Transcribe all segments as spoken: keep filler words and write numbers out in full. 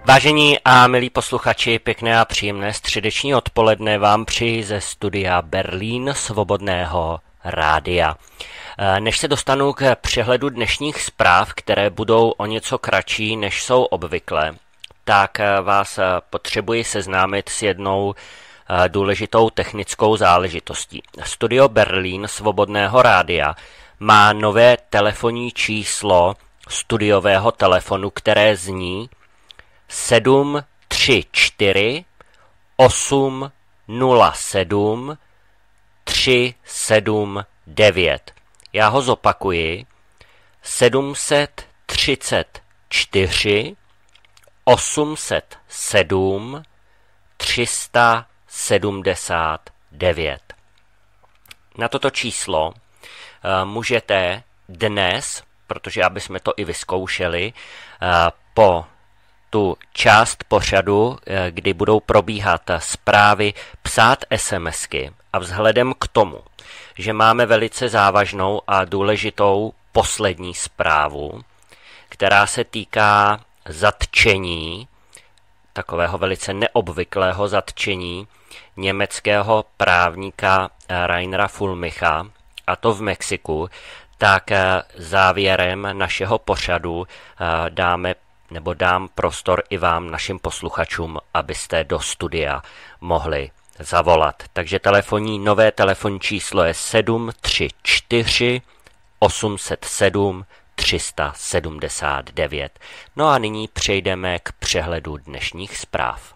Vážení a milí posluchači, pěkné a příjemné středeční odpoledne vám přeji ze studia Berlín Svobodného rádia. Než se dostanu k přehledu dnešních zpráv, které budou o něco kratší, než jsou obvykle, tak vás potřebuji seznámit s jednou důležitou technickou záležitostí. Studio Berlín Svobodného rádia má nové telefonní číslo studiového telefonu, které zní sedm tři čtyři osm nula sedm tři sedm devět. Já ho zopakuji. sedm tři čtyři osm nula sedm tři sedmdesát devět. Na toto číslo uh, můžete dnes, protože aby jsme to i vyzkoušeli, uh, po tu část pořadu, kdy budou probíhat zprávy, psát SMSky a vzhledem k tomu, že máme velice závažnou a důležitou poslední zprávu, která se týká zatčení, takového velice neobvyklého zatčení německého právníka Rainera Fulmicha, a to v Mexiku, tak závěrem našeho pořadu dáme nebo dám prostor i vám, našim posluchačům, abyste do studia mohli zavolat. Takže telefonní, nové telefonní číslo je sedm tři čtyři osm nula sedm tři sedmdesát devět. No a nyní přejdeme k přehledu dnešních zpráv.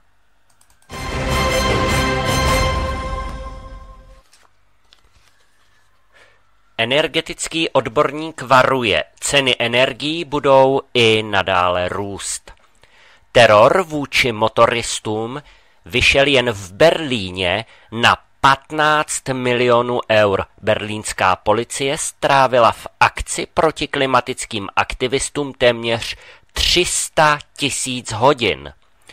Energetický odborník varuje, ceny energií budou i nadále růst. Teror vůči motoristům vyšel jen v Berlíně na patnáct milionů eur. Berlínská policie strávila v akci proti klimatickým aktivistům téměř tři sta tisíc hodin.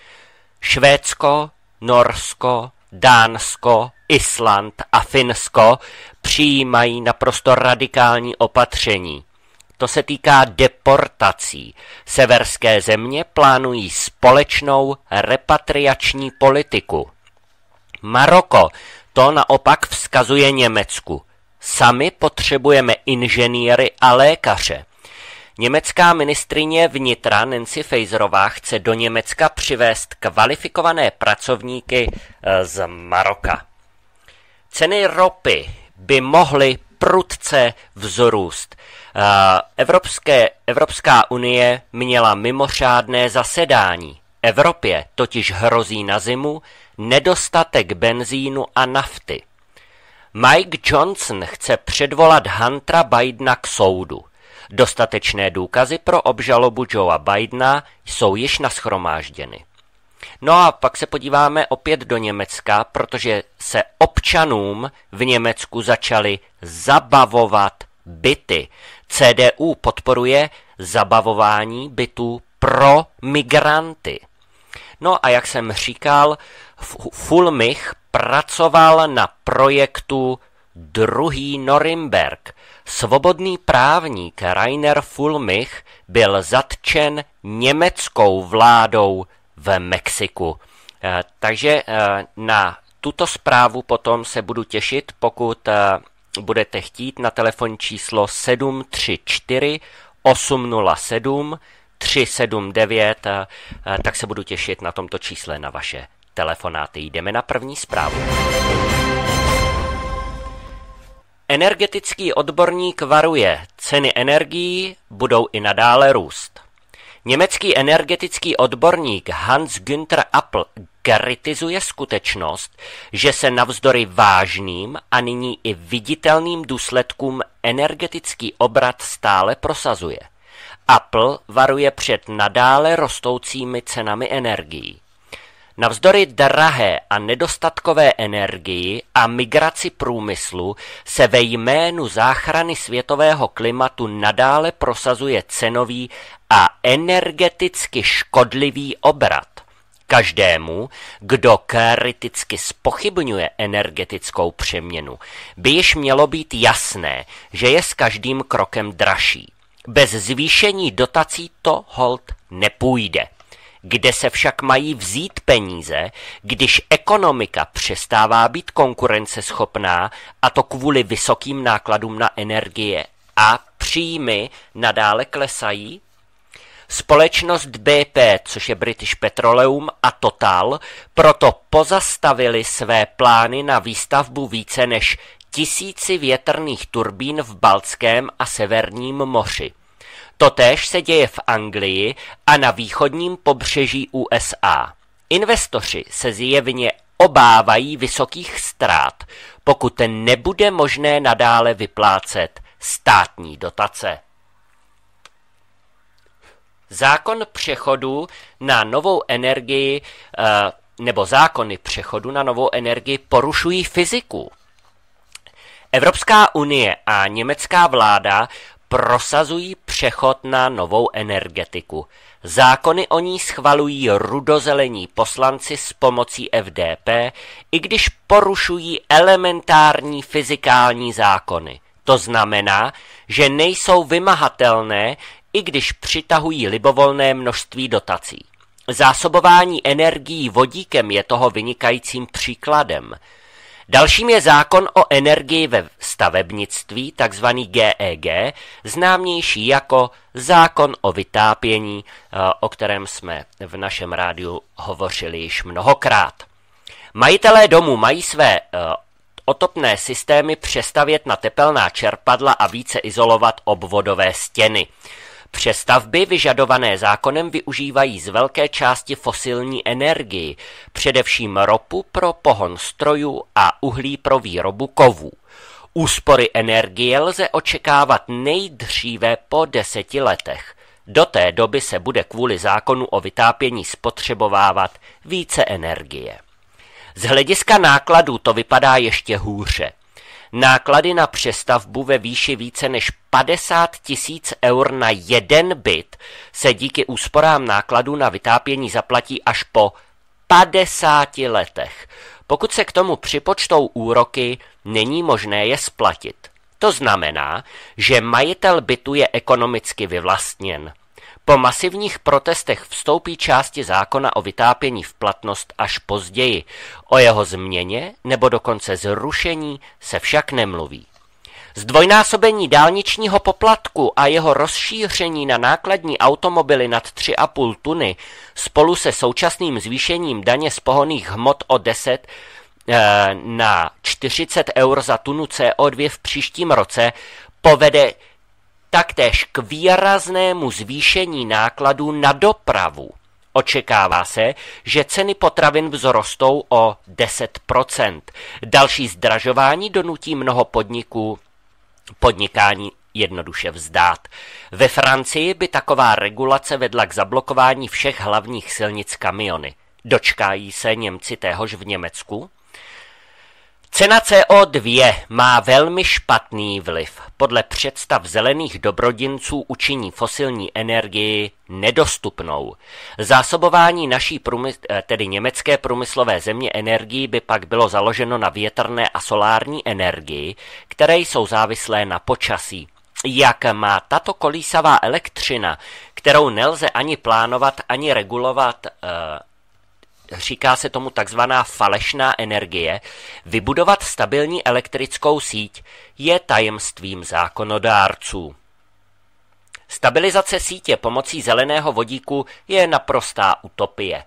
Švédsko, Norsko, Dánsko, Island a Finsko přijímají naprosto radikální opatření. To se týká deportací. Severské země plánují společnou repatriační politiku. Maroko to naopak vzkazuje Německu. Sami potřebujeme inženýry a lékaře. Německá ministryně vnitra Nancy Faeserová chce do Německa přivést kvalifikované pracovníky z Maroka. Ceny ropy by mohly prudce vzrůst. Evropské, Evropská unie měla mimořádné zasedání. Evropě totiž hrozí na zimu nedostatek benzínu a nafty. Mike Johnson chce předvolat Huntera Bidena k soudu. Dostatečné důkazy pro obžalobu Joea Bidena jsou již nashromážděny. No a pak se podíváme opět do Německa, protože se občanům v Německu začaly zabavovat byty. C D U podporuje zabavování bytů pro migranty. No a jak jsem říkal, Fulmich pracoval na projektu Druhý Norimberk. Svobodný právník Rainer Fulmich byl zatčen německou vládou v Mexiku. Takže na tuto zprávu potom se budu těšit, pokud budete chtít, na telefonní číslo sedm tři čtyři osm nula sedm tři sedm devět, tak se budu těšit na tomto čísle na vaše telefonáty. Jdeme na první zprávu. Energetický odborník varuje, ceny energií budou i nadále růst. Německý energetický odborník Hans-Günther Appel kritizuje skutečnost, že se navzdory vážným a nyní i viditelným důsledkům energetický obrat stále prosazuje. Apple varuje před nadále rostoucími cenami energií. Navzdory drahé a nedostatkové energii a migraci průmyslu se ve jménu záchrany světového klimatu nadále prosazuje cenový a energeticky škodlivý obrat. Každému, kdo kriticky zpochybňuje energetickou přeměnu, by již mělo být jasné, že je s každým krokem dražší. Bez zvýšení dotací to holt nepůjde. Kde se však mají vzít peníze, když ekonomika přestává být konkurenceschopná, a to kvůli vysokým nákladům na energie, a příjmy nadále klesají? Společnost B P, což je British Petroleum, a Total proto pozastavili své plány na výstavbu více než tisíci větrných turbín v Baltském a Severním moři. Totéž se děje v Anglii a na východním pobřeží U S A. Investoři se zjevně obávají vysokých ztrát, pokud nebude možné nadále vyplácet státní dotace. Zákon přechodu na novou energii nebo zákony přechodu na novou energii porušují fyziku. Evropská unie a německá vláda prosazují přechod na novou energetiku. Zákony o ní schvalují rudozelení poslanci s pomocí F D P, i když porušují elementární fyzikální zákony. To znamená, že nejsou vymahatelné, i když přitahují libovolné množství dotací. Zásobování energií vodíkem je toho vynikajícím příkladem. Dalším je zákon o energii ve stavebnictví, takzvaný G E G, známější jako zákon o vytápění, o kterém jsme v našem rádiu hovořili již mnohokrát. Majitelé domů mají své otopné systémy přestavět na tepelná čerpadla a více izolovat obvodové stěny. Přestavby vyžadované zákonem využívají z velké části fosilní energii, především ropu pro pohon strojů a uhlí pro výrobu kovů. Úspory energie lze očekávat nejdříve po deseti letech. Do té doby se bude kvůli zákonu o vytápění spotřebovávat více energie. Z hlediska nákladů to vypadá ještě hůře. Náklady na přestavbu ve výši více než padesát tisíc eur na jeden byt se díky úsporám nákladů na vytápění zaplatí až po padesáti letech. Pokud se k tomu připočtou úroky, není možné je splatit. To znamená, že majitel bytu je ekonomicky vyvlastněn. Po masivních protestech vstoupí části zákona o vytápění v platnost až později. O jeho změně nebo dokonce zrušení se však nemluví. Zdvojnásobení dálničního poplatku a jeho rozšíření na nákladní automobily nad tři a půl tuny spolu se současným zvýšením daně z pohonných hmot o deset na čtyřicet eur za tunu C O dva v příštím roce povede taktéž k výraznému zvýšení nákladů na dopravu. Očekává se, že ceny potravin vzrostou o deset procent. Další zdražování donutí mnoho podniků podnikání jednoduše vzdát. Ve Francii by taková regulace vedla k zablokování všech hlavních silnic kamiony. Dočkají se Němci téhož v Německu? Cena C O dva má velmi špatný vliv. Podle představ zelených dobrodinců učiní fosilní energii nedostupnou. Zásobování naší průmysl, tedy německé průmyslové země energií by pak bylo založeno na větrné a solární energii, které jsou závislé na počasí. Jak má tato kolísavá elektřina, kterou nelze ani plánovat, ani regulovat, říká se tomu takzvaná falešná energie, vybudovat stabilní elektrickou síť je tajemstvím zákonodárců. Stabilizace sítě pomocí zeleného vodíku je naprostá utopie.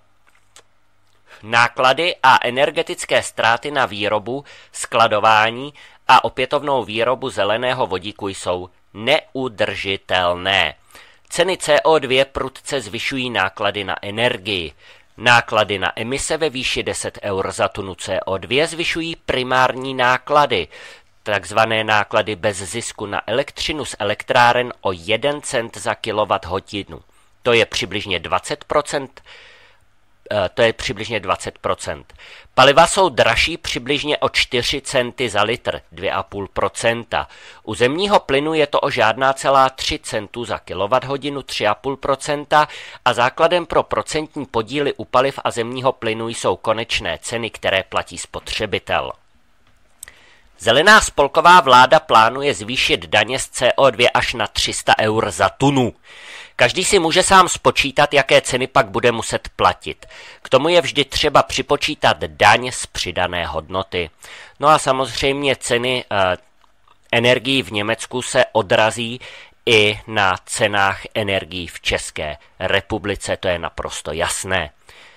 Náklady a energetické ztráty na výrobu, skladování a opětovnou výrobu zeleného vodíku jsou neudržitelné. Ceny C O dva prudce zvyšují náklady na energii. Náklady na emise ve výši deset eur za tunu C O dva zvyšují primární náklady, takzvané náklady bez zisku na elektřinu z elektráren o jeden cent za kilowatthodinu. To je přibližně dvacet procent. To je přibližně dvacet procent. Paliva jsou dražší přibližně o čtyři centy za litr, dvě celá pět procenta. U zemního plynu je to o žádná celá tři centů za kilowatthodinu, tři celá pět procenta a základem pro procentní podíly u paliv a zemního plynu jsou konečné ceny, které platí spotřebitel. Zelená spolková vláda plánuje zvýšit daně z C O dva až na tři sta eur za tunu. Každý si může sám spočítat, jaké ceny pak bude muset platit. K tomu je vždy třeba připočítat daň z přidané hodnoty. No a samozřejmě ceny eh, energií v Německu se odrazí i na cenách energií v České republice, to je naprosto jasné.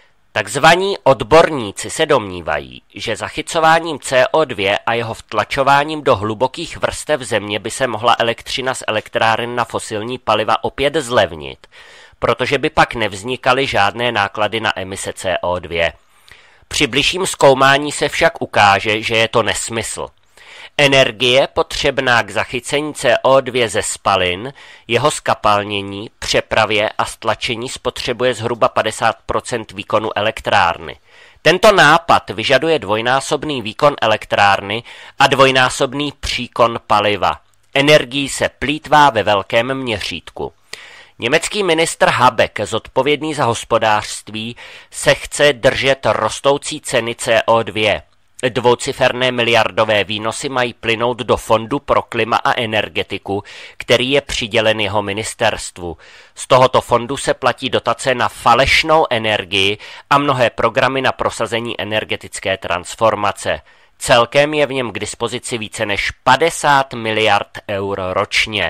Takzvaní odborníci se domnívají, že zachycováním C O dva a jeho vtlačováním do hlubokých vrstev země by se mohla elektřina z elektráren na fosilní paliva opět zlevnit, protože by pak nevznikaly žádné náklady na emise C O dva. Při bližším zkoumání se však ukáže, že je to nesmysl. Energie potřebná k zachycení C O dva ze spalin, jeho skapalnění, přepravě a stlačení spotřebuje zhruba padesát procent výkonu elektrárny. Tento nápad vyžaduje dvojnásobný výkon elektrárny a dvojnásobný příkon paliva. Energií se plýtvá ve velkém měřítku. Německý ministr Habeck, zodpovědný za hospodářství, se chce držet rostoucí ceny C O dva. Dvouciferné miliardové výnosy mají plynout do Fondu pro klima a energetiku, který je přidělen jeho ministerstvu. Z tohoto fondu se platí dotace na falešnou energii a mnohé programy na prosazení energetické transformace. Celkem je v něm k dispozici více než padesát miliard eur ročně.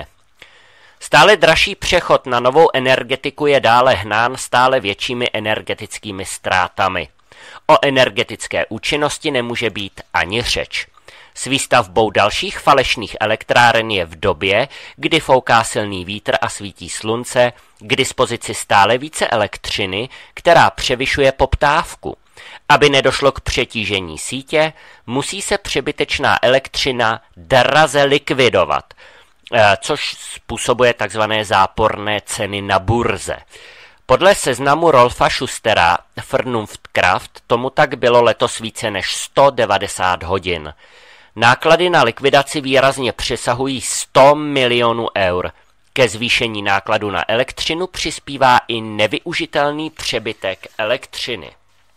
Stále dražší přechod na novou energetiku je dále hnán stále většími energetickými ztrátami. O energetické účinnosti nemůže být ani řeč. S výstavbou dalších falešných elektráren je v době, kdy fouká silný vítr a svítí slunce, k dispozici stále více elektřiny, která převyšuje poptávku. Aby nedošlo k přetížení sítě, musí se přebytečná elektřina draze likvidovat, což způsobuje tzv. Záporné ceny na burze. Podle seznamu Rolfa Schustera Vernunftkraft tomu tak bylo letos více než sto devadesát hodin. Náklady na likvidaci výrazně přesahují sto milionů eur. Ke zvýšení nákladu na elektřinu přispívá i nevyužitelný přebytek elektřiny.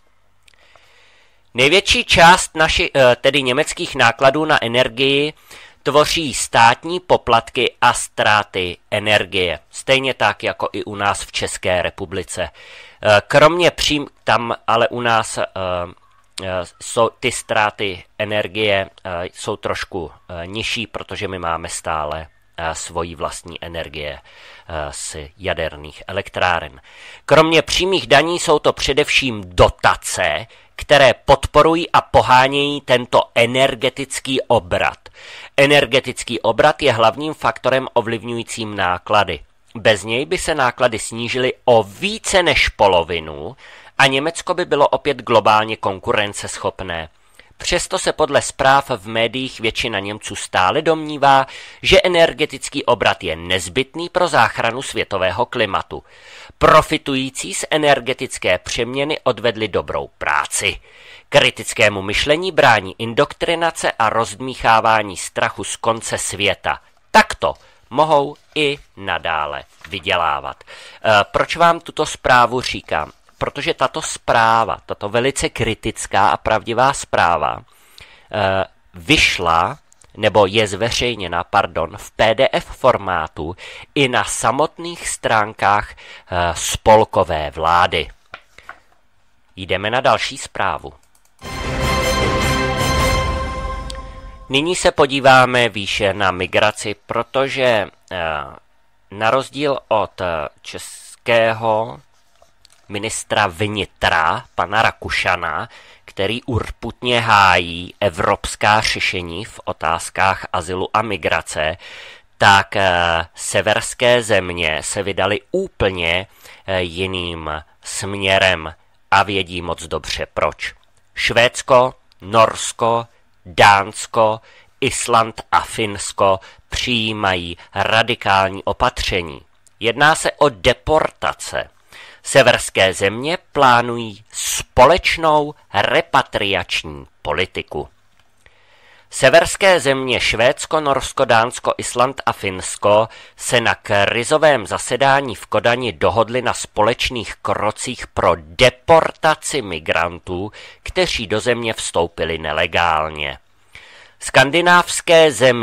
Největší část naši, tedy německých nákladů na energii tvoří státní poplatky a ztráty energie. Stejně tak, jako i u nás v České republice. Kromě přím, tam ale u nás uh, uh, jsou ty ztráty energie uh, jsou trošku uh, nižší, protože my máme stále uh, svoji vlastní energie uh, z jaderných elektráren. Kromě přímých daní jsou to především dotace, které podporují a pohánějí tento energetický obrat. Energetický obrat je hlavním faktorem ovlivňujícím náklady. Bez něj by se náklady snížily o více než polovinu a Německo by bylo opět globálně konkurenceschopné. Přesto se podle zpráv v médiích většina Němců stále domnívá, že energetický obrat je nezbytný pro záchranu světového klimatu. Profitující z energetické přeměny odvedli dobrou práci. Kritickému myšlení brání indoktrinace a rozdmíchávání strachu z konce světa. Takto mohou i nadále vydělávat. E, proč vám tuto zprávu říkám? Protože tato zpráva, tato velice kritická a pravdivá zpráva e, vyšla, nebo je zveřejněna, pardon, v P D F formátu i na samotných stránkách e, spolkové vlády. Jdeme na další zprávu. Nyní se podíváme výše na migraci, protože e, na rozdíl od českého ministra vnitra, pana Rakušana, který urputně hájí evropská řešení v otázkách azylu a migrace, tak severské země se vydaly úplně jiným směrem a vědí moc dobře proč. Švédsko, Norsko, Dánsko, Island a Finsko přijímají radikální opatření. Jedná se o deportace. Severské země plánují společnou repatriační politiku. Severské země Švédsko, Norsko, Dánsko, Island a Finsko se na krizovém zasedání v Kodani dohodly na společných krocích pro deportaci migrantů, kteří do země vstoupili nelegálně. Skandinávské země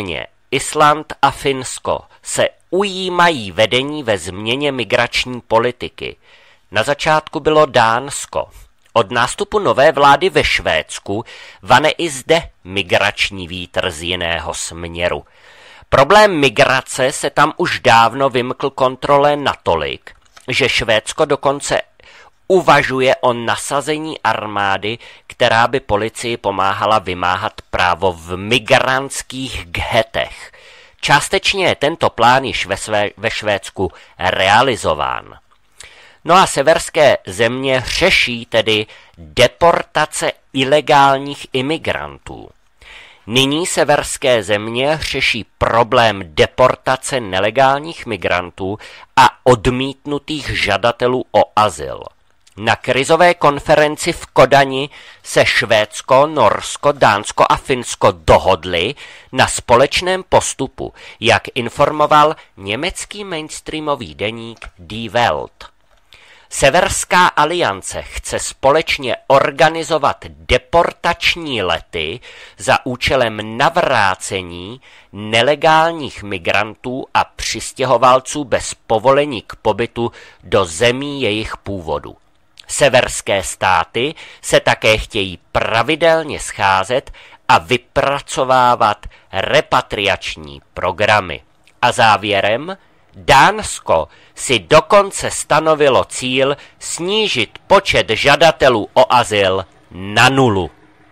Island a Finsko se ujímají vedení ve změně migrační politiky. Na začátku bylo Dánsko. Od nástupu nové vlády ve Švédsku vane i zde migrační vítr z jiného směru. Problém migrace se tam už dávno vymkl kontrole natolik, že Švédsko dokonce uvažuje o nasazení armády, která by policii pomáhala vymáhat právo v migrantských ghetech. Částečně je tento plán již ve, své, ve Švédsku realizován. No a severské země řeší tedy deportace ilegálních imigrantů. Nyní severské země řeší problém deportace nelegálních migrantů a odmítnutých žadatelů o azyl. Na krizové konferenci v Kodani se Švédsko, Norsko, Dánsko a Finsko dohodli na společném postupu, jak informoval německý mainstreamový deník Die Welt. Severská aliance chce společně organizovat deportační lety za účelem navrácení nelegálních migrantů a přistěhovalců bez povolení k pobytu do zemí jejich původu. Severské státy se také chtějí pravidelně scházet a vypracovávat repatriační programy. A závěrem, Dánsko si dokonce stanovilo cíl snížit počet žadatelů o azyl na nulu.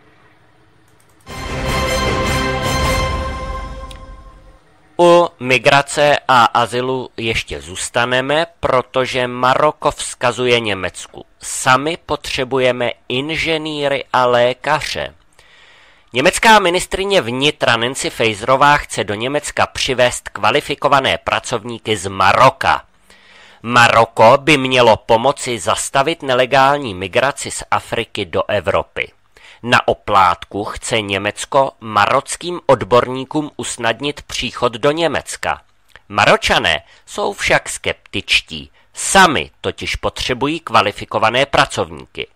U migrace a azylu ještě zůstaneme, protože Maroko vzkazuje Německu. Sami potřebujeme inženýry a lékaře. Německá ministryně vnitra Nancy Faeserová chce do Německa přivést kvalifikované pracovníky z Maroka. Maroko by mělo pomoci zastavit nelegální migraci z Afriky do Evropy. Na oplátku chce Německo marockým odborníkům usnadnit příchod do Německa. Maročané jsou však skeptičtí, sami totiž potřebují kvalifikované pracovníky.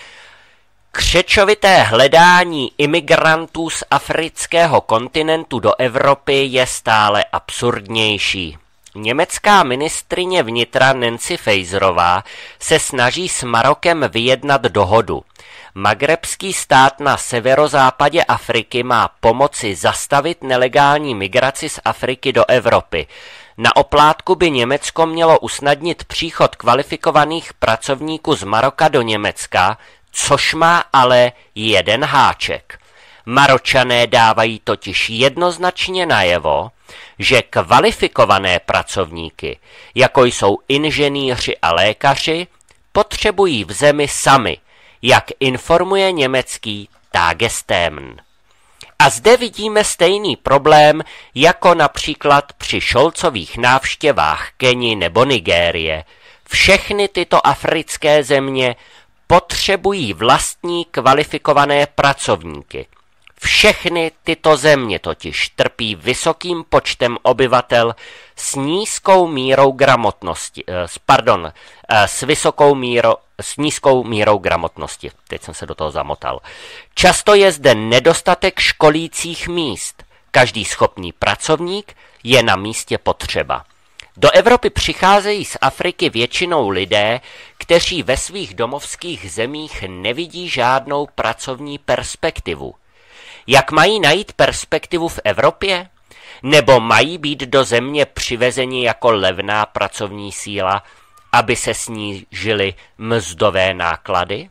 Křečovité hledání imigrantů z afrického kontinentu do Evropy je stále absurdnější. Německá ministryně vnitra Nancy Faeserová se snaží s Marokem vyjednat dohodu. Magrebský stát na severozápadě Afriky má pomoci zastavit nelegální migraci z Afriky do Evropy. Na oplátku by Německo mělo usnadnit příchod kvalifikovaných pracovníků z Maroka do Německa, což má ale jeden háček. Maročané dávají totiž jednoznačně najevo, že kvalifikované pracovníky, jako jsou inženýři a lékaři, potřebují v zemi sami, jak informuje německý Tagesthemen. A zde vidíme stejný problém, jako například při Scholzových návštěvách Keni nebo Nigérie. Všechny tyto africké země potřebují vlastní kvalifikované pracovníky. Všechny tyto země totiž trpí vysokým počtem obyvatel s nízkou mírou gramotnosti, pardon, s vysokou mírou, s nízkou mírou gramotnosti. Teď jsem se do toho zamotal. Často je zde nedostatek školících míst. Každý schopný pracovník je na místě potřeba. Do Evropy přicházejí z Afriky většinou lidé, kteří ve svých domovských zemích nevidí žádnou pracovní perspektivu. Jak mají najít perspektivu v Evropě? Nebo mají být do země přivezeni jako levná pracovní síla, aby se snížily mzdové náklady?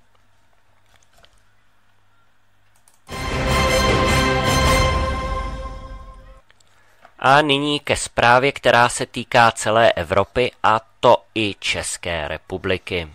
A nyní ke zprávě, která se týká celé Evropy, a to i České republiky.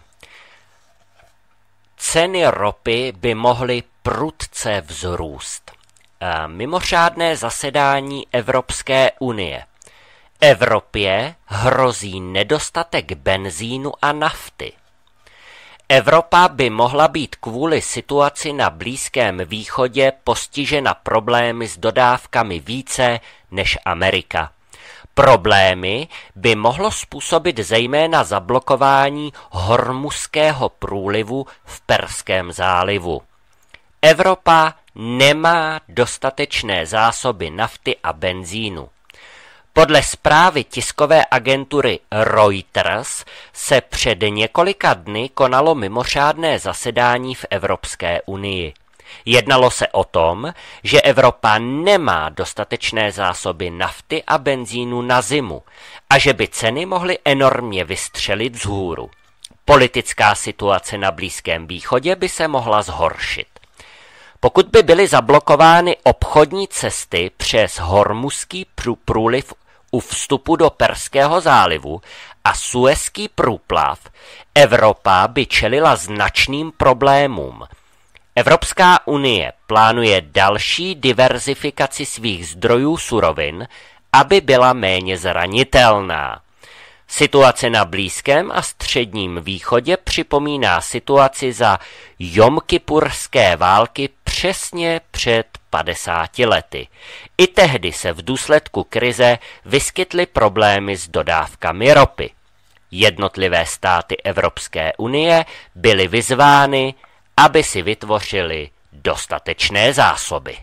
Ceny ropy by mohly prudce vzrůst. Mimořádné zasedání Evropské unie. Evropě hrozí nedostatek benzínu a nafty. Evropa by mohla být kvůli situaci na Blízkém východě postižena problémy s dodávkami více než Amerika. Problémy by mohlo způsobit zejména zablokování Hormuzského průlivu v Perském zálivu. Evropa nemá dostatečné zásoby nafty a benzínu. Podle zprávy tiskové agentury Reuters se před několika dny konalo mimořádné zasedání v Evropské unii. Jednalo se o tom, že Evropa nemá dostatečné zásoby nafty a benzínu na zimu a že by ceny mohly enormně vystřelit vzhůru. Politická situace na Blízkém východě by se mohla zhoršit. Pokud by byly zablokovány obchodní cesty přes Hormuzský průliv u vstupu do Perského zálivu a Suezský průplav, Evropa by čelila značným problémům. Evropská unie plánuje další diverzifikaci svých zdrojů surovin, aby byla méně zranitelná. Situace na Blízkém a Středním východě připomíná situaci za jomkipurské války přesně před padesáti lety. I tehdy se v důsledku krize vyskytly problémy s dodávkami ropy. Jednotlivé státy Evropské unie byly vyzvány, aby si vytvořili dostatečné zásoby.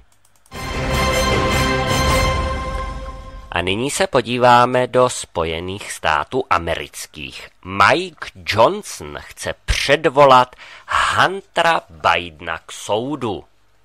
A nyní se podíváme do Spojených států amerických. Mike Johnson chce předvolat Huntera Bidena k soudu.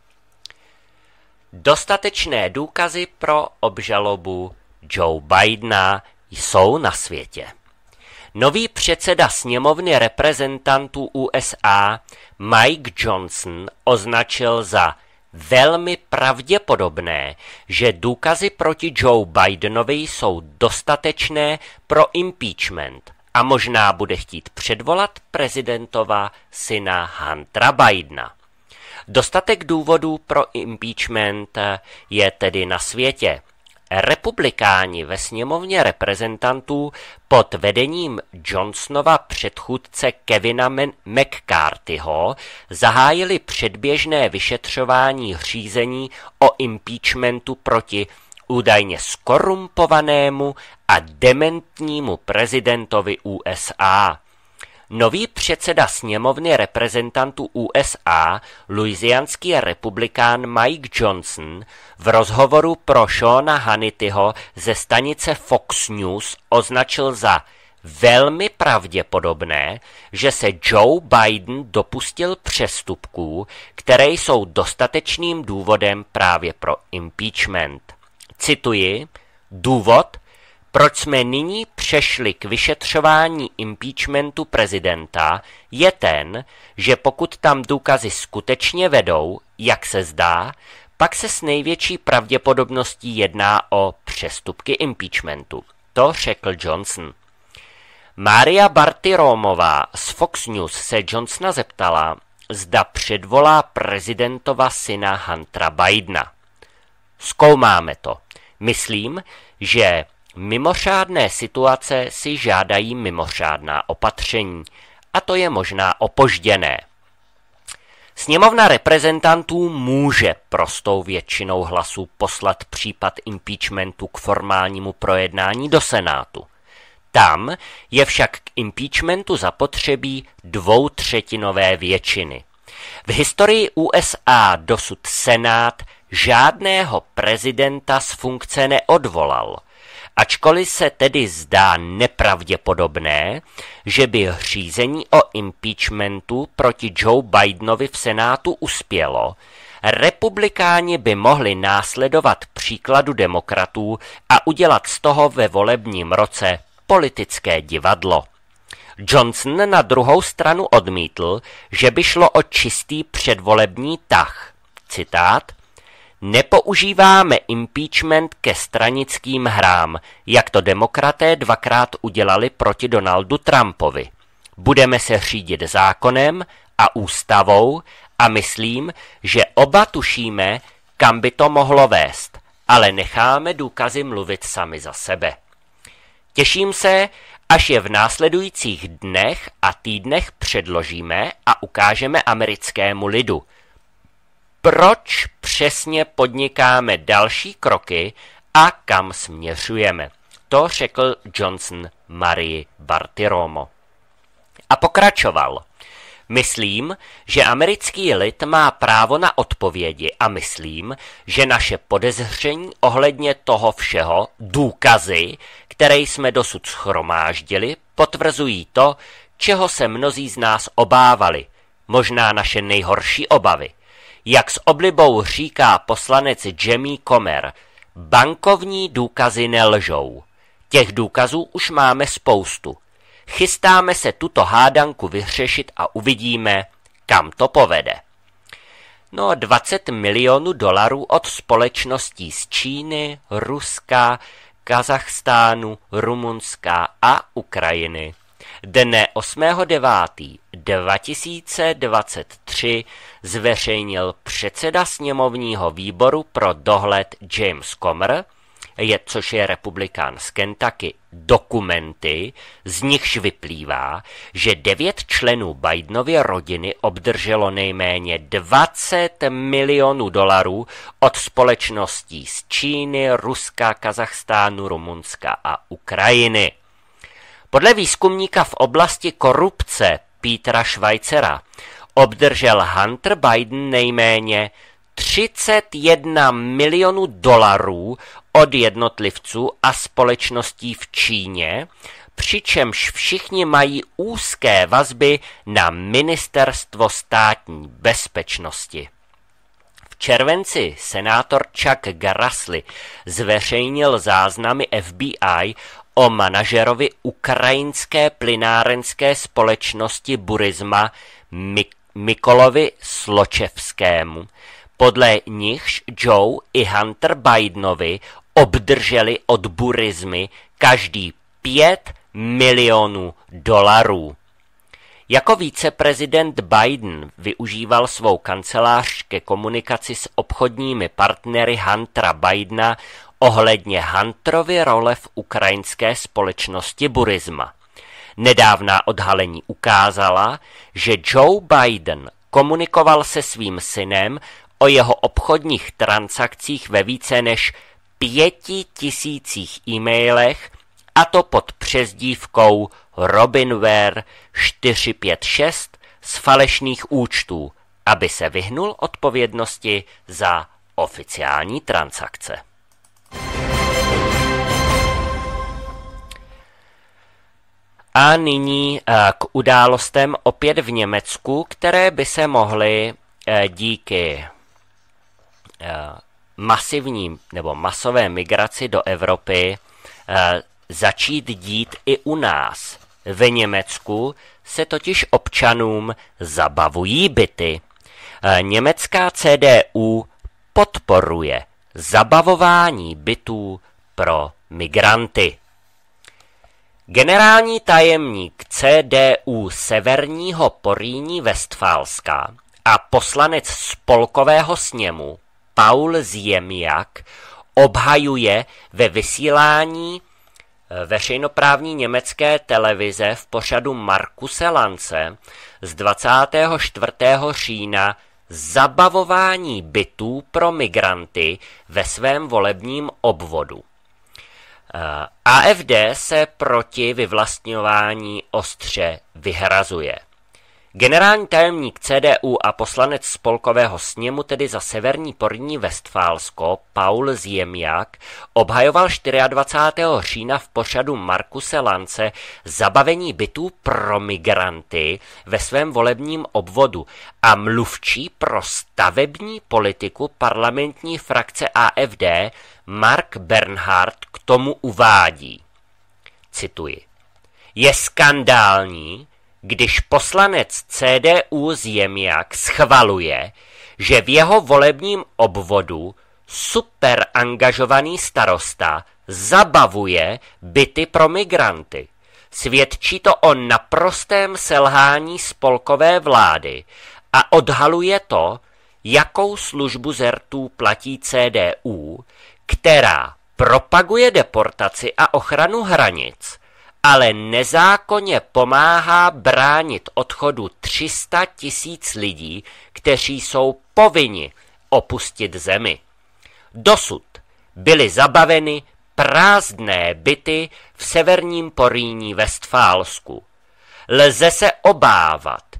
Dostatečné důkazy pro obžalobu Joe Bidena jsou na světě. Nový předseda sněmovny reprezentantů U S A Mike Johnson označil za velmi pravděpodobné, že důkazy proti Joe Bidenovi jsou dostatečné pro impeachment a možná bude chtít předvolat prezidentova syna Huntera Bidena. Dostatek důvodů pro impeachment je tedy na světě. Republikáni ve sněmovně reprezentantů pod vedením Johnsonova předchůdce Kevina McCarthyho zahájili předběžné vyšetřování řízení o impeachmentu proti údajně zkorumpovanému a dementnímu prezidentovi U S A. Nový předseda sněmovny reprezentantů U S A, louisianský republikán Mike Johnson, v rozhovoru pro Seana Hannityho ze stanice Fox News označil za velmi pravděpodobné, že se Joe Biden dopustil přestupků, které jsou dostatečným důvodem právě pro impeachment. Cituji, důvod, proč jsme nyní přešli k vyšetřování impeachmentu prezidenta, je ten, že pokud tam důkazy skutečně vedou, jak se zdá, pak se s největší pravděpodobností jedná o přestupky impeachmentu. To řekl Johnson. Maria Bartiromová z Fox News se Johnsona zeptala, zda předvolá prezidentova syna Huntera Bidena. Zkoumáme to. Myslím, že mimořádné situace si žádají mimořádná opatření, a to je možná opožděné. Sněmovna reprezentantů může prostou většinou hlasů poslat případ impeachmentu k formálnímu projednání do Senátu. Tam je však k impeachmentu zapotřebí dvoutřetinové většiny. V historii U S A dosud Senát žádného prezidenta z funkce neodvolal, ačkoliv se tedy zdá nepravděpodobné, že by řízení o impeachmentu proti Joe Bidenovi v Senátu uspělo, republikáni by mohli následovat příkladu demokratů a udělat z toho ve volebním roce politické divadlo. Johnson na druhou stranu odmítl, že by šlo o čistý předvolební tah. Citát: nepoužíváme impeachment ke stranickým hrám, jak to demokraté dvakrát udělali proti Donaldu Trumpovi. Budeme se řídit zákonem a ústavou a myslím, že oba tušíme, kam by to mohlo vést, ale necháme důkazy mluvit sami za sebe. Těším se, až je v následujících dnech a týdnech předložíme a ukážeme americkému lidu, proč přesně podnikáme další kroky a kam směřujeme. To řekl Johnson Marii Bartiromo. A pokračoval. Myslím, že americký lid má právo na odpovědi a myslím, že naše podezření ohledně toho všeho, důkazy, které jsme dosud shromáždili, potvrzují to, čeho se mnozí z nás obávali, možná naše nejhorší obavy. Jak s oblibou říká poslanec Jamie Comer, bankovní důkazy nelžou. Těch důkazů už máme spoustu. Chystáme se tuto hádanku vyřešit a uvidíme, kam to povede. No, dvacet milionů dolarů od společností z Číny, Ruska, Kazachstánu, Rumunska a Ukrajiny. Dne osmého devátého dva tisíce dvacet tři zveřejnil předseda sněmovního výboru pro dohled James Comer, je, což je republikán z Kentucky, dokumenty, z nichž vyplývá, že devět členů Bidenovy rodiny obdrželo nejméně dvacet milionů dolarů od společností z Číny, Ruska, Kazachstánu, Rumunska a Ukrajiny. Podle výzkumníka v oblasti korupce Petera Schweizera obdržel Hunter Biden nejméně třicet jedna milionů dolarů od jednotlivců a společností v Číně, přičemž všichni mají úzké vazby na Ministerstvo státní bezpečnosti. V červenci senátor Chuck Grassley zveřejnil záznamy F B I o manažerovi ukrajinské plynárenské společnosti Burisma Mik- Mikolovi Sločevskému. Podle nichž Joe i Hunter Bidenovi obdrželi od Burismy každý pět milionů dolarů. Jako viceprezident Biden využíval svou kancelář ke komunikaci s obchodními partnery Huntera Bidena ohledně Hunterovy role v ukrajinské společnosti Burisma. Nedávná odhalení ukázala, že Joe Biden komunikoval se svým synem o jeho obchodních transakcích ve více než pěti tisících e-mailech, a to pod přezdívkou Robinware čtyři pět šest z falešných účtů, aby se vyhnul odpovědnosti za oficiální transakce. A nyní k událostem opět v Německu, které by se mohly díky masivní nebo masové migraci do Evropy začít dít i u nás. V Německu se totiž občanům zabavují byty. Německá C D U podporuje zabavování bytů pro migranty. Generální tajemník C D U Severního Porýní Vestfálska a poslanec spolkového sněmu Paul Ziemiak obhajuje ve vysílání veřejnoprávní německé televize v pořadu Markuse Lanze z dvacátého čtvrtého října zabavování bytů pro migranty ve svém volebním obvodu. A F D se proti vyvlastňování ostře vyhrazuje. Generální tajemník C D U a poslanec spolkového sněmu, tedy za Severní Porýní Vestfálsko, Paul Ziemiak, obhajoval dvacátého čtvrtého října v pořadu Markuse Lanze zabavení bytů pro migranty ve svém volebním obvodu a mluvčí pro stavební politiku parlamentní frakce A F D Mark Bernhard k tomu uvádí. Cituji. Je skandální, když poslanec C D U Ziemiak schvaluje, že v jeho volebním obvodu super angažovaný starosta zabavuje byty pro migranty. Svědčí to o naprostém selhání spolkové vlády a odhaluje to, jakou službu zertů platí C D U, která propaguje deportaci a ochranu hranic, ale nezákonně pomáhá bránit odchodu tři sta tisíc lidí, kteří jsou povinni opustit zemi. Dosud byly zabaveny prázdné byty v Severním Porýní Vestfálsku. Lze se obávat,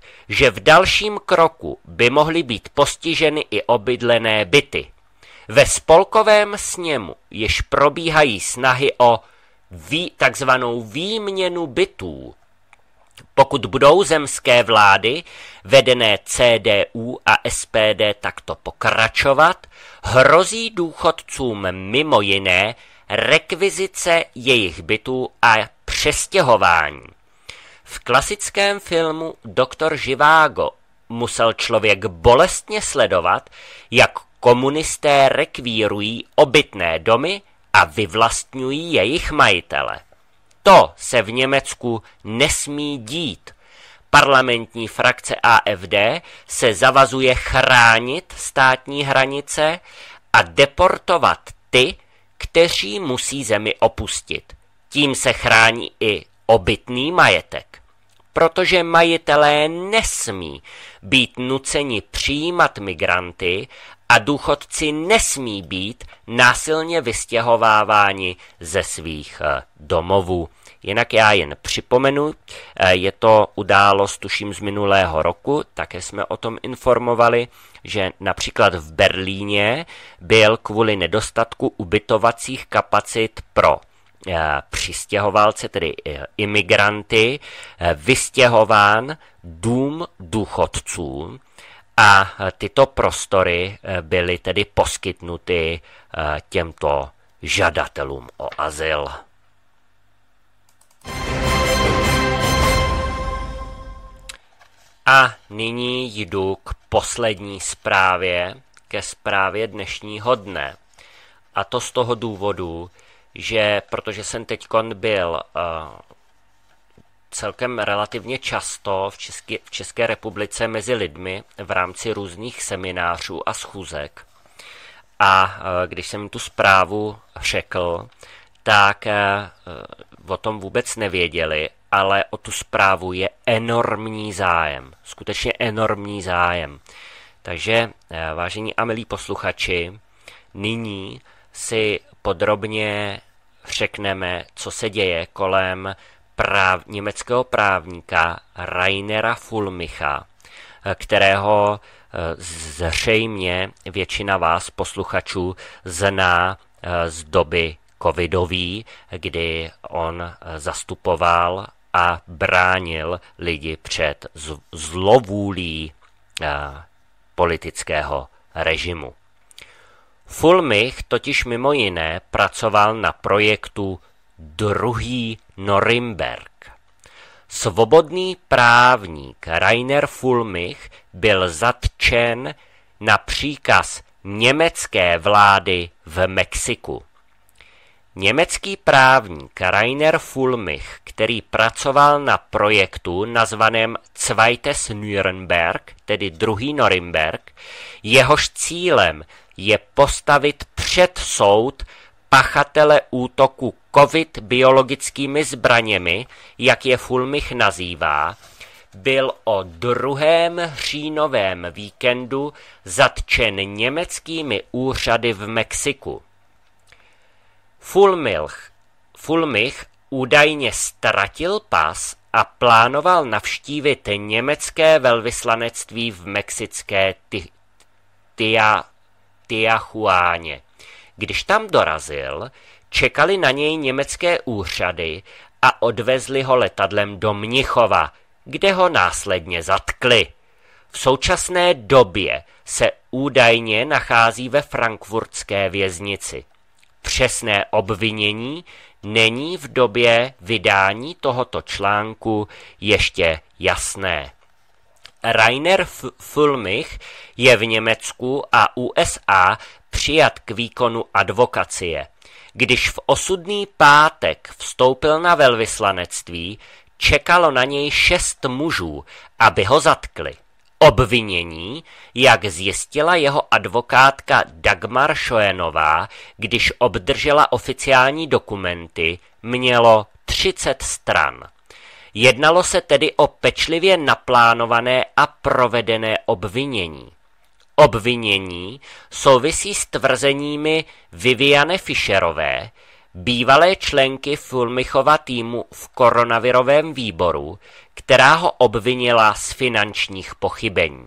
že v dalším kroku by mohly být postiženy i obydlené byty. Ve spolkovém sněmu již probíhají snahy o vý, takzvanou výměnu bytů. Pokud budou zemské vlády, vedené C D U a S P D, takto pokračovat, hrozí důchodcům mimo jiné rekvizice jejich bytů a přestěhování. V klasickém filmu Doktor Živágo musel člověk bolestně sledovat, jak komunisté rekvírují obytné domy a vyvlastňují jejich majitele. To se v Německu nesmí dít. Parlamentní frakce A F D se zavazuje chránit státní hranice a deportovat ty, kteří musí zemi opustit. Tím se chrání i obytný majetek, protože majitelé nesmí být nuceni přijímat migranty a důchodci nesmí být násilně vystěhováváni ze svých domovů. Jinak já jen připomenu, je to událost tuším z minulého roku, také jsme o tom informovali, že například v Berlíně byl kvůli nedostatku ubytovacích kapacit pro přistěhovalce, tedy imigranty, vystěhován dům důchodců a tyto prostory byly tedy poskytnuty těmto žadatelům o azyl. A nyní jdu k poslední zprávě, ke zprávě dnešního dne. A to z toho důvodu, že protože jsem teďkon byl uh, celkem relativně často v České, v České republice mezi lidmi v rámci různých seminářů a schůzek. A uh, když jsem tu zprávu řekl, tak uh, o tom vůbec nevěděli, ale o tu zprávu je enormní zájem. Skutečně enormní zájem. Takže, uh, vážení a milí posluchači, nyní si podrobně řekneme, co se děje kolem práv, německého právníka Rainera Fulmicha, kterého zřejmě většina vás posluchačů zná z doby covidový, kdy on zastupoval a bránil lidi před zlovůlí politického režimu. Fulmich totiž mimo jiné pracoval na projektu Druhý Norimberk. Svobodný právník Rainer Fulmich byl zatčen na příkaz německé vlády v Mexiku. Německý právník Rainer Fulmich, který pracoval na projektu nazvaném Zweites Nürnberg, tedy Druhý Norimberk, jehož cílem je postavit před soud pachatele útoku COVID biologickými zbraněmi, jak je Fulmich nazývá, byl o druhém říjnovém víkendu zatčen německými úřady v Mexiku. Fulmich, Fulmich údajně ztratil pas a plánoval navštívit německé velvyslanectví v mexické Tia Tijuáně. Když tam dorazil, čekali na něj německé úřady a odvezli ho letadlem do Mnichova, kde ho následně zatkli. V současné době se údajně nachází ve frankfurtské věznici. Přesné obvinění není v době vydání tohoto článku ještě jasné. Rainer Fulmich je v Německu a U S A přijat k výkonu advokacie. Když v osudný pátek vstoupil na velvyslanectví, čekalo na něj šest mužů, aby ho zatkli. Obvinění, jak zjistila jeho advokátka Dagmar Schoenová, když obdržela oficiální dokumenty, mělo třicet stran. Jednalo se tedy o pečlivě naplánované a provedené obvinění. Obvinění souvisí s tvrzeními Viviane Fischerové, bývalé členky Fulmichova týmu v koronavirovém výboru, která ho obvinila z finančních pochybení.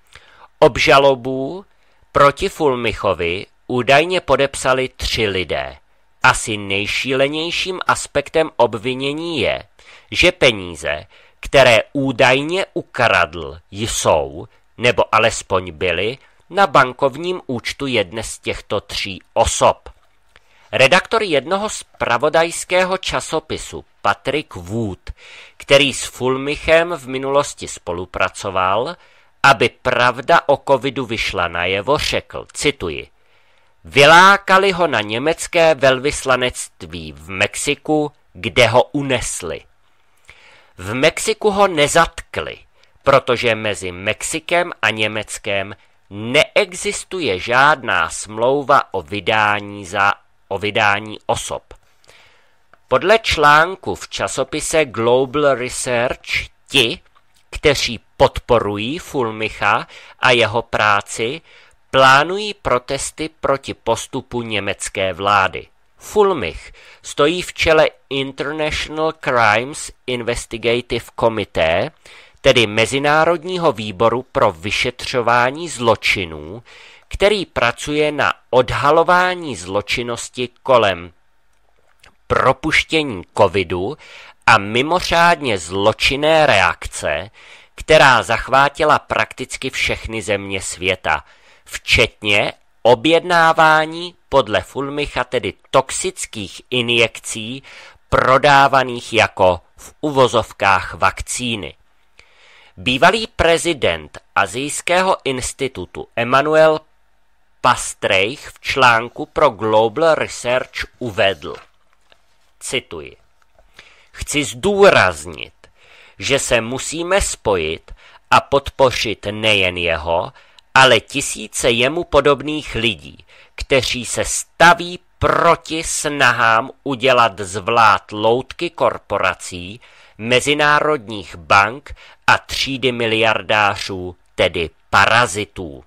Obžalobu proti Fulmichovi údajně podepsali tři lidé. Asi nejšílenějším aspektem obvinění je, že peníze, které údajně ukradl, jsou, nebo alespoň byly, na bankovním účtu jedné z těchto tří osob. Redaktor jednoho zpravodajského časopisu Patrick Wood, který s Fulmichem v minulosti spolupracoval, aby pravda o covidu vyšla najevo, řekl, cituji, vylákali ho na německé velvyslanectví v Mexiku, kde ho unesli. V Mexiku ho nezatkli, protože mezi Mexikem a Německem neexistuje žádná smlouva o vydání, za, o vydání osob. Podle článku v časopise Global Research ti, kteří podporují Fulmicha a jeho práci, plánují protesty proti postupu německé vlády. Fulmich stojí v čele International Crimes Investigative Committee, tedy Mezinárodního výboru pro vyšetřování zločinů, který pracuje na odhalování zločinnosti kolem propuštění covidu a mimořádně zločinné reakce, která zachvátila prakticky všechny země světa, včetně objednávání podle Fulmicha tedy toxických injekcí prodávaných jako v uvozovkách vakcíny. Bývalý prezident Asijského institutu Emanuel Pastreich v článku pro Global Research uvedl, cituji, chci zdůraznit, že se musíme spojit a podpořit nejen jeho, ale tisíce jemu podobných lidí, kteří se staví proti snahám udělat z vlád loutky korporací, mezinárodních bank a třídy miliardářů, tedy parazitů.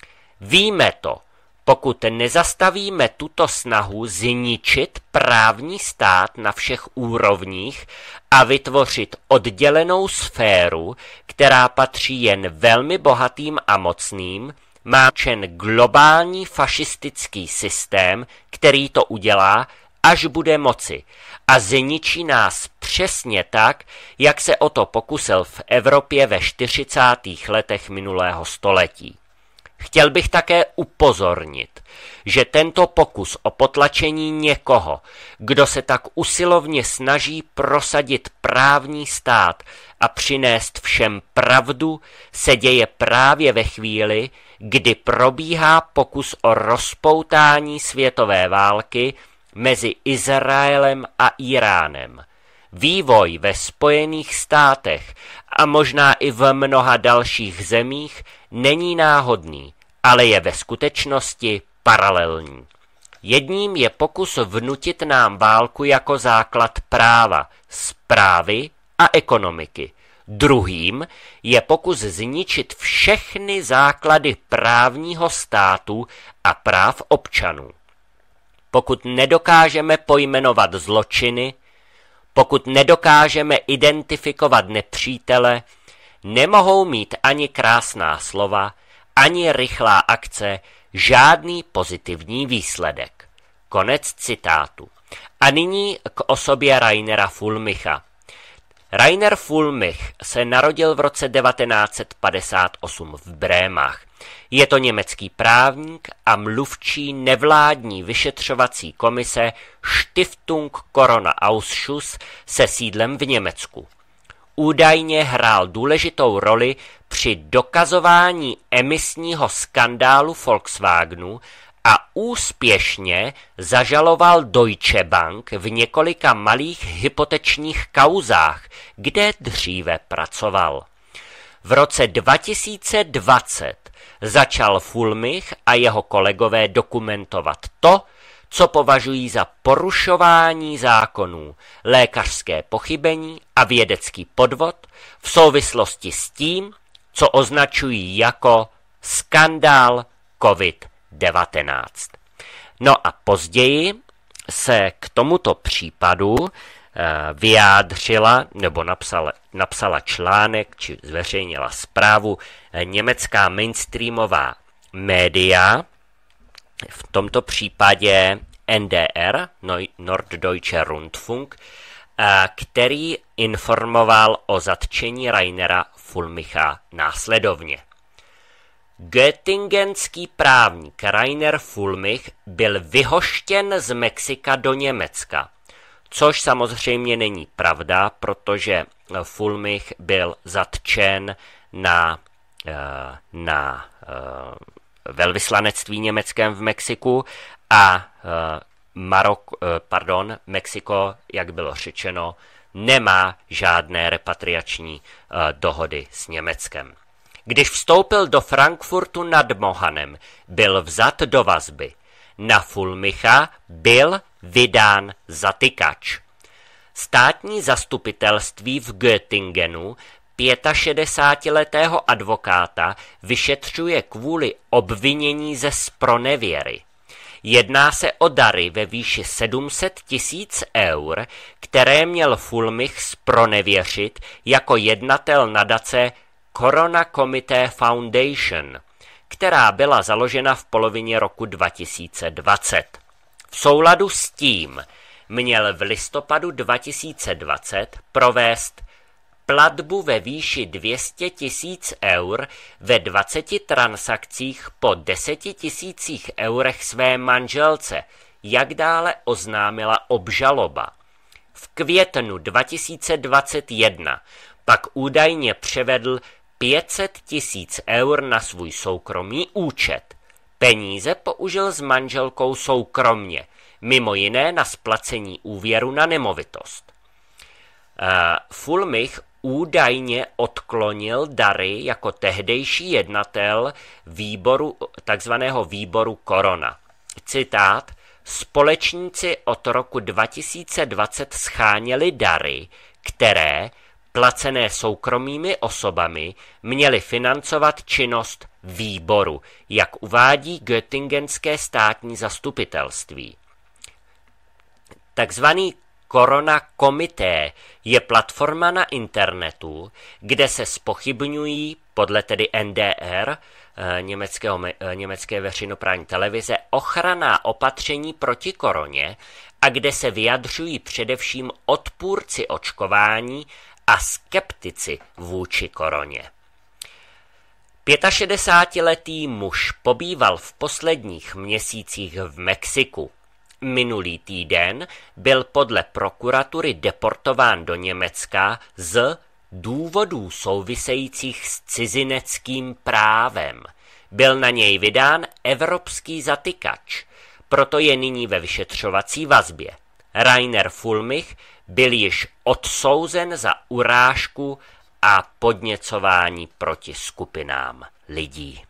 Víme to, pokud nezastavíme tuto snahu zničit právní stát na všech úrovních a vytvořit oddělenou sféru, která patří jen velmi bohatým a mocným, má čen globální fašistický systém, který to udělá, až bude moci a zničí nás přesně tak, jak se o to pokusil v Evropě ve čtyřicátých letech minulého století. Chtěl bych také upozornit, že tento pokus o potlačení někoho, kdo se tak usilovně snaží prosadit právní stát a přinést všem pravdu, se děje právě ve chvíli, kdy probíhá pokus o rozpoutání světové války mezi Izraelem a Iránem. Vývoj ve Spojených státech a možná i v mnoha dalších zemích není náhodný, ale je ve skutečnosti paralelní. Jedním je pokus vnutit nám válku jako základ práva, správy a ekonomiky. Druhým je pokus zničit všechny základy právního státu a práv občanů. Pokud nedokážeme pojmenovat zločiny, pokud nedokážeme identifikovat nepřítele, nemohou mít ani krásná slova, ani rychlá akce žádný pozitivní výsledek. Konec citátu. A nyní k osobě Rainera Fulmicha. Rainer Fulmich se narodil v roce devatenáct set padesát osm v Brémách. Je to německý právník a mluvčí nevládní vyšetřovací komise Stiftung Corona-Ausschuss se sídlem v Německu. Údajně hrál důležitou roli při dokazování emisního skandálu Volkswagenu a úspěšně zažaloval Deutsche Bank v několika malých hypotečních kauzách, kde dříve pracoval. V roce dva tisíce dvacet začal Fulmich a jeho kolegové dokumentovat to, co považují za porušování zákonů, lékařské pochybení a vědecký podvod v souvislosti s tím, co označují jako skandál covid devatenáct. No a později se k tomuto případu vyjádřila nebo napsala, napsala článek či zveřejnila zprávu německá mainstreamová média, v tomto případě N D R, Norddeutscher Rundfunk, který informoval o zatčení Rainera Fulmicha následovně. Göttingenský právník Rainer Fulmich byl vyhoštěn z Mexika do Německa, což samozřejmě není pravda, protože Fulmich byl zatčen na, na velvyslanectví německém v Mexiku a Marok, pardon, Mexiko, jak bylo řečeno, nemá žádné repatriační dohody s Německem. Když vstoupil do Frankfurtu nad Mohanem, byl vzat do vazby. Na Fulmicha byl vydán zatykač. Státní zastupitelství v Göttingenu šedesátiletého advokáta vyšetřuje kvůli obvinění ze zpronevěry. Jedná se o dary ve výši sedm set tisíc eur, které měl Fulmich zpronevěřit jako jednatel nadace Corona Committee Foundation, která byla založena v polovině roku dva tisíce dvacet. V souladu s tím měl v listopadu dva tisíce dvacet provést platbu ve výši dvě stě tisíc eur ve dvaceti transakcích po deseti tisících eurech své manželce, jak dále oznámila obžaloba. V květnu dva tisíce dvacet jedna pak údajně převedl pět set tisíc eur na svůj soukromý účet. Peníze použil s manželkou soukromně, mimo jiné na splacení úvěru na nemovitost. Uh, Fulmich údajně odklonil dary jako tehdejší jednatel výboru, takzvaného výboru Korona. Citát: společníci od roku dva tisíce dvacet scháněli dary, které, placené soukromými osobami, měly financovat činnost výboru, jak uvádí Göttingenské státní zastupitelství. Takzvaný Corona Committee je platforma na internetu, kde se zpochybňují, podle tedy N D R, německého, německé veřejnoprávní televize, ochranná opatření proti koroně a kde se vyjadřují především odpůrci očkování a skeptici vůči koroně. šedesátiletý muž pobýval v posledních měsících v Mexiku. Minulý týden byl podle prokuratury deportován do Německa z důvodů souvisejících s cizineckým právem. Byl na něj vydán evropský zatykač, proto je nyní ve vyšetřovací vazbě. Rainer Fulmich byl již odsouzen za urážku a podněcování proti skupinám lidí.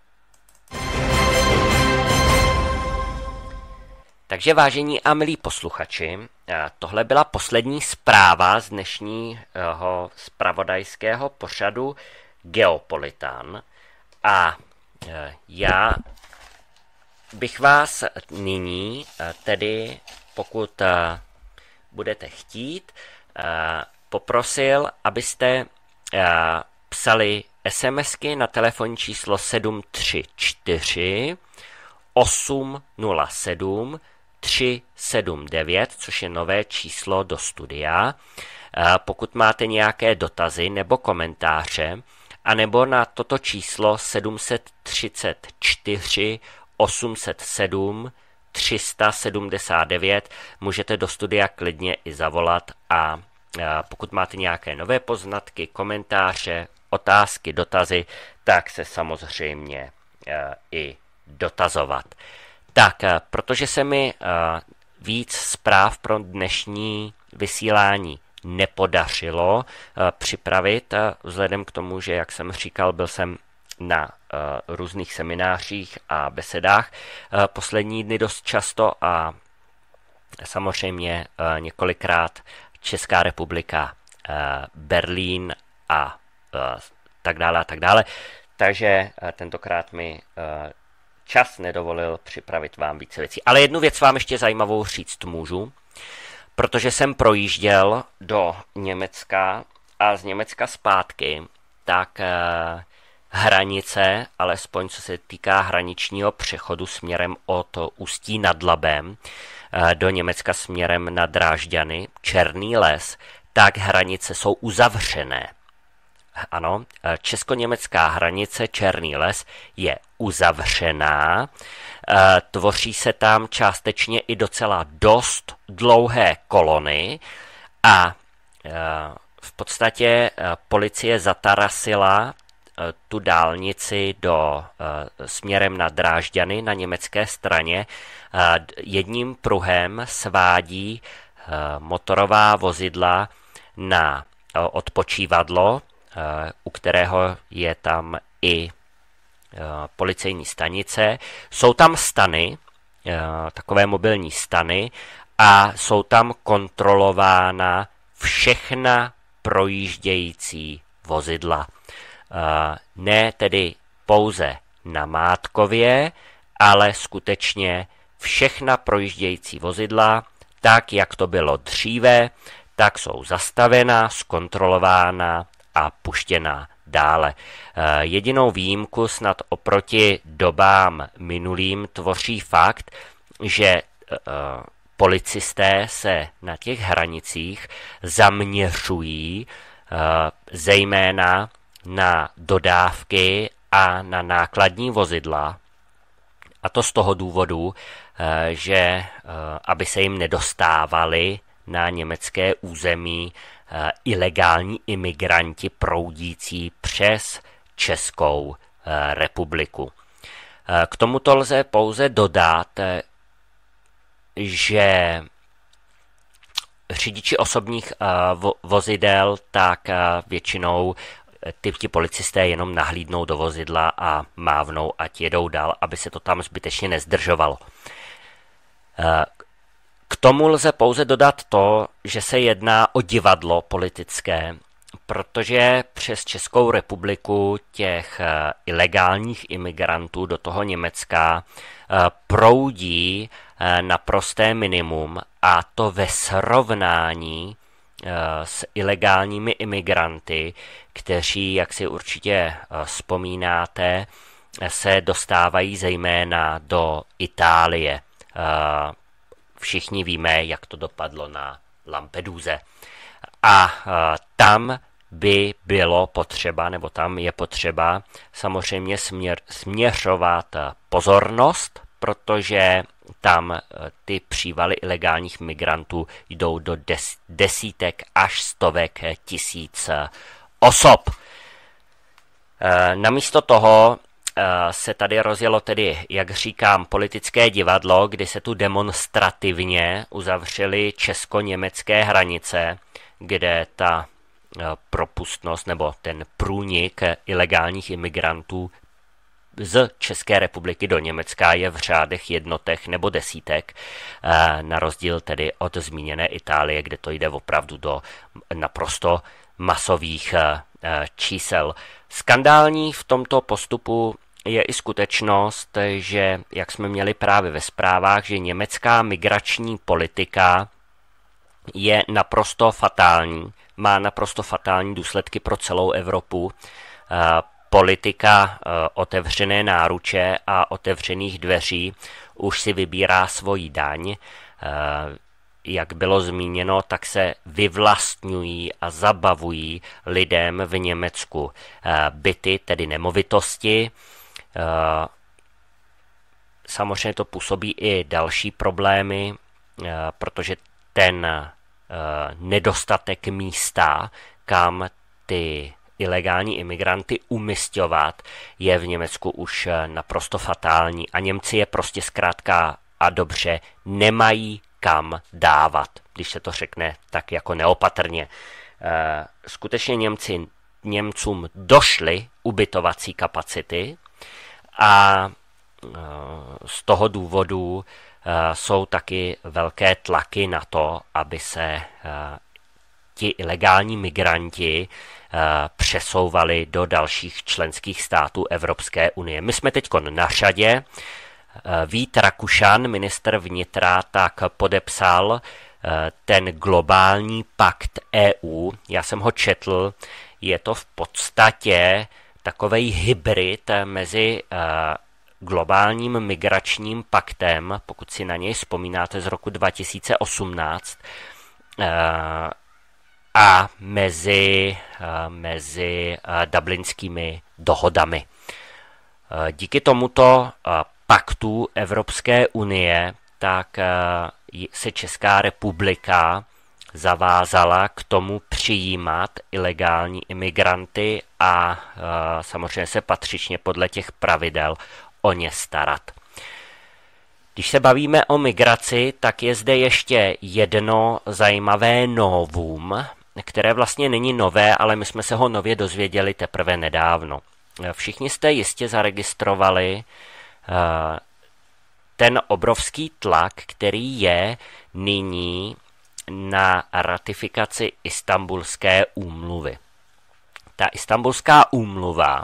Takže vážení a milí posluchači, tohle byla poslední zpráva z dnešního zpravodajského pořadu Geopolitan a já bych vás nyní tedy, pokud budete chtít, poprosil, abyste psali SMSky na telefonní číslo sedm tři čtyři osm nula sedm tři sedm devět, což je nové číslo do studia. Pokud máte nějaké dotazy nebo komentáře, anebo na toto číslo sedm tři čtyři osm nula sedm tři sedm devět můžete do studia klidně i zavolat a pokud máte nějaké nové poznatky, komentáře, otázky, dotazy, tak se samozřejmě i dotazovat. Tak, protože se mi víc zpráv pro dnešní vysílání nepodařilo připravit, vzhledem k tomu, že, jak jsem říkal, byl jsem na různých seminářích a besedách poslední dny dost často a samozřejmě několikrát Česká republika, Berlín a tak dále a tak dále. Takže tentokrát mi čas nedovolil připravit vám více věcí. Ale jednu věc vám ještě zajímavou říct můžu, protože jsem projížděl do Německa a z Německa zpátky, tak eh, hranice, alespoň co se týká hraničního přechodu směrem od Ústí nad Labem eh, do Německa směrem na Drážďany, Černý les, tak hranice jsou uzavřené. Ano, česko-německá hranice Černý les je uzavřená, tvoří se tam částečně i docela dost dlouhé kolony a v podstatě policie zatarasila tu dálnici do směrem na Drážďany na německé straně. Jedním pruhem svádí motorová vozidla na odpočívadlo, u kterého je tam i policejní stanice. Jsou tam stany, takové mobilní stany, a jsou tam kontrolována všechna projíždějící vozidla. Ne tedy pouze na Mátkově, ale skutečně všechna projíždějící vozidla, tak jak to bylo dříve, tak jsou zastavená, zkontrolována a puštěná dále. Jedinou výjimku snad oproti dobám minulým tvoří fakt, že policisté se na těch hranicích zaměřují zejména na dodávky a na nákladní vozidla. A to z toho důvodu, že aby se jim nedostávali na německé území ilegální imigranti proudící přes Českou republiku. K tomuto lze pouze dodat, že řidiči osobních vozidel tak většinou ty, ti policisté jenom nahlídnou do vozidla a mávnou, ať jedou dál, aby se to tam zbytečně nezdržovalo. K tomu lze pouze dodat to, že se jedná o divadlo politické, protože přes Českou republiku těch ilegálních imigrantů do toho Německa proudí naprosté minimum, a to ve srovnání s ilegálními imigranty, kteří, jak si určitě vzpomínáte, se dostávají zejména do Itálie. Všichni víme, jak to dopadlo na Lampeduze. A tam by bylo potřeba, nebo tam je potřeba samozřejmě směr, směřovat pozornost, protože tam ty přívaly ilegálních migrantů jdou do des, desítek až stovek tisíc osob. Namísto toho se tady rozjelo tedy, jak říkám, politické divadlo, kdy se tu demonstrativně uzavřely česko-německé hranice, kde ta propustnost nebo ten průnik ilegálních imigrantů z České republiky do Německa je v řádech jednotek nebo desítek, na rozdíl tedy od zmíněné Itálie, kde to jde opravdu do naprosto masových čísel. Skandální v tomto postupu je i skutečnost, že, jak jsme měli právě ve zprávách, že německá migrační politika je naprosto fatální, má naprosto fatální důsledky pro celou Evropu. Politika otevřené náruče a otevřených dveří už si vybírá svoji daň. Jak bylo zmíněno, tak se vyvlastňují a zabavují lidem v Německu byty, tedy nemovitosti. Samozřejmě to působí i další problémy, protože ten nedostatek místa, kam ty ilegální imigranty umisťovat, je v Německu už naprosto fatální. A Němci je prostě zkrátka a dobře nemají kam dávat, když se to řekne tak jako neopatrně. Skutečně Němci, Němcům došly ubytovací kapacity a z toho důvodu jsou taky velké tlaky na to, aby se ti ilegální migranti přesouvali do dalších členských států Evropské unie. My jsme teď na řadě. Vít Rakušan, ministr vnitra, tak podepsal ten globální pakt E U. Já jsem ho četl, je to v podstatě takovej hybrid mezi globálním migračním paktem, pokud si na něj vzpomínáte z roku dva tisíce osmnáct, a mezi, mezi dublinskými dohodami. Díky tomuto paktu Evropské unie tak se Česká republika zavázala k tomu přijímat ilegální imigranty a samozřejmě se patřičně podle těch pravidel o ně starat. Když se bavíme o migraci, tak je zde ještě jedno zajímavé novum, které vlastně není nové, ale my jsme se ho nově dozvěděli teprve nedávno. Všichni jste jistě zaregistrovali ten obrovský tlak, který je nyní na ratifikaci Istanbulské úmluvy. Ta Istanbulská úmluva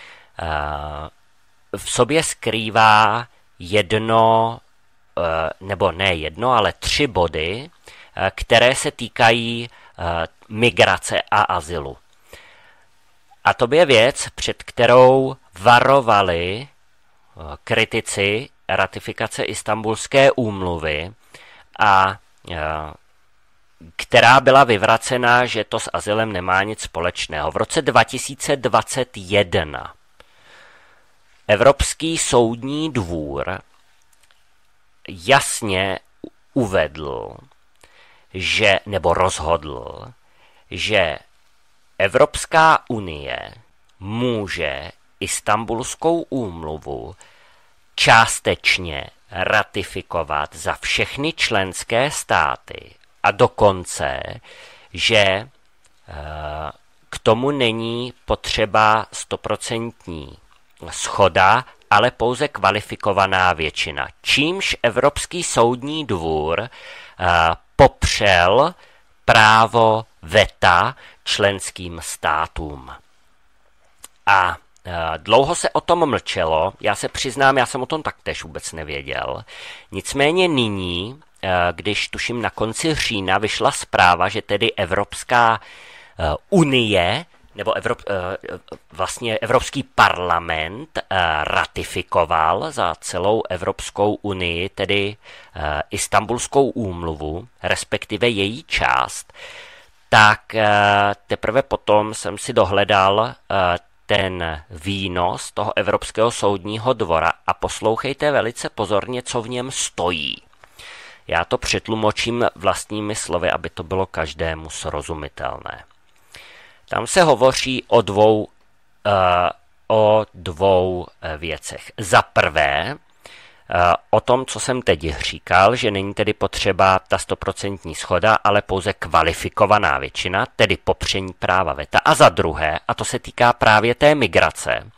v sobě skrývá jedno, nebo ne jedno, ale tři body, které se týkají migrace a azylu. A to je věc, před kterou varovali kritici ratifikace Istanbulské úmluvy a která byla vyvracena, že to s azylem nemá nic společného. V roce dva tisíce dvacet jedna Evropský soudní dvůr jasně uvedl, že, nebo rozhodl, že Evropská unie může Istanbulskou úmluvu částečně ratifikovat za všechny členské státy a dokonce, že k tomu není potřeba stoprocentní shoda, ale pouze kvalifikovaná většina. Čímž Evropský soudní dvůr popřel právo veta členským státům. A dlouho se o tom mlčelo, já se přiznám, já jsem o tom taktéž vůbec nevěděl. Nicméně nyní, když tuším na konci října vyšla zpráva, že tedy Evropská unie, nebo Evrop, vlastně Evropský parlament ratifikoval za celou Evropskou unii, tedy Istanbulskou úmluvu, respektive její část, tak teprve potom jsem si dohledal ten výnos toho Evropského soudního dvora a poslouchejte velice pozorně, co v něm stojí. Já to přetlumočím vlastními slovy, aby to bylo každému srozumitelné. Tam se hovoří o dvou, uh, o dvou věcech. Za prvé, uh, o tom, co jsem teď říkal, že není tedy potřeba ta stoprocentní shoda, ale pouze kvalifikovaná většina, tedy popření práva veta. A za druhé, a to se týká právě té migrace, uh,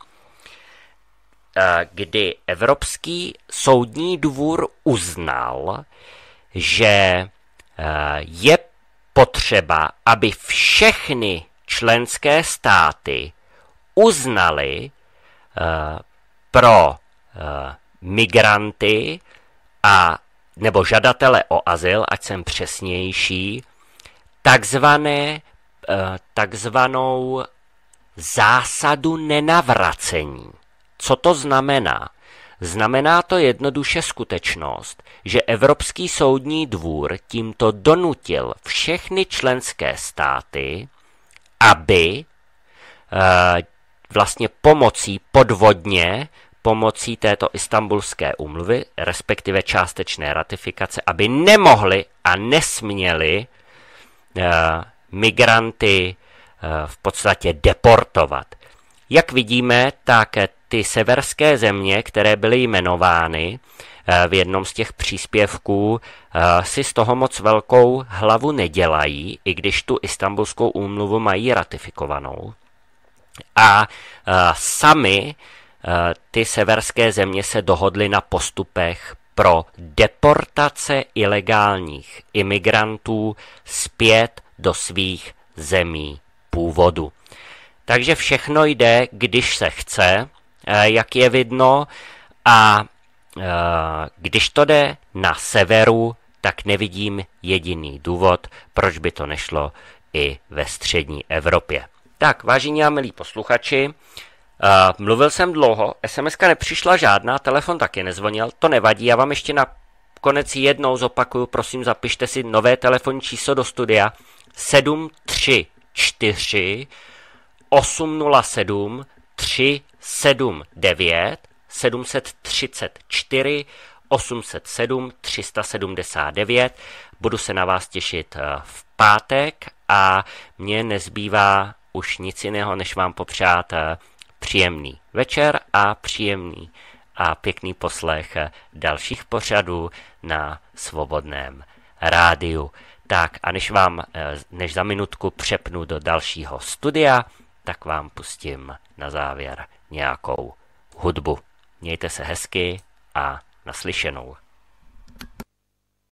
kdy Evropský soudní dvůr uznal, že uh, je potřeba, aby všechny členské státy uznali uh, pro uh, migranty a nebo žadatele o azyl, ať jsem přesnější, takzvané, uh, takzvanou zásadu nenavracení. Co to znamená? Znamená to jednoduše skutečnost, že Evropský soudní dvůr tímto donutil všechny členské státy, aby vlastně pomocí podvodně, pomocí této Istanbulské úmluvy, respektive částečné ratifikace, aby nemohli a nesměli migranty v podstatě deportovat. Jak vidíme, tak ty severské země, které byly jmenovány v jednom z těch příspěvků, si z toho moc velkou hlavu nedělají, i když tu Istanbulskou úmluvu mají ratifikovanou. A sami ty severské země se dohodly na postupech pro deportace ilegálních imigrantů zpět do svých zemí původu. Takže všechno jde, když se chce, jak je vidno, a když to jde na severu, tak nevidím jediný důvod, proč by to nešlo i ve střední Evropě. Tak, vážení a milí posluchači, uh, mluvil jsem dlouho, es em eska nepřišla žádná, telefon taky nezvonil, to nevadí, já vám ještě na konec jednou zopakuju, prosím zapište si nové telefonní číslo do studia sedm tři čtyři osm nula sedm tři sedm devět sedm tři čtyři osm nula sedm tři sedm devět. Budu se na vás těšit v pátek a mně nezbývá už nic jiného, než vám popřát příjemný večer a příjemný a pěkný poslech dalších pořadů na Svobodném rádiu. Tak a než vám, než za minutku přepnu do dalšího studia, tak vám pustím na závěr nějakou hudbu. Mějte se hezky a naslyšenou.